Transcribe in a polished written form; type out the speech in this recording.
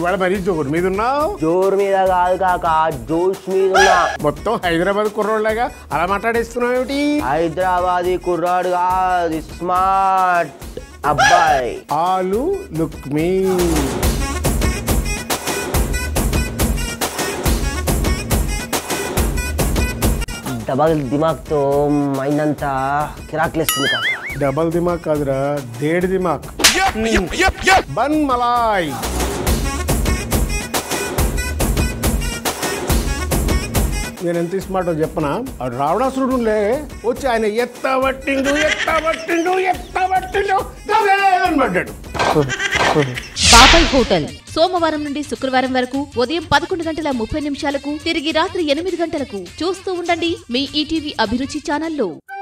ఇవాళ మరీ జోరు మీద ఉన్నావు. జోరు మీద కాదు కాక, జోష్ మీద ఉన్నా. మొత్తం హైదరాబాద్ కుర్రోళ్ళగా అలా మాట్లాడేస్తున్నావు ఏమిటి? హైదరాబాదీ కుర్రాడు కాదు, స్మార్ట్ అబ్బాయి. ఆలు లుక్ మీ. డబల్ దిమాగ్తో మైండ్ అంతా కిరాక్లేస్తుంది కాక. డబల్ దిమాక్ కాదురా, దేడి దిమాక్. Bun Malay. నేను ఎంత స్మార్టో చెప్పనా? రావణాసురుడులే వచ్చి ఆయన ఎత్తబట్టిండు పడ్డాడు. బాబాయ్ హోటల్ సోమవారం నుండి శుక్రవారం వరకు ఉదయం 11:30 తిరిగి రాత్రి 8 గంటలకు చూస్తూ ఉండండి మీ ఈటీవీ అభిరుచి ఛానల్లో.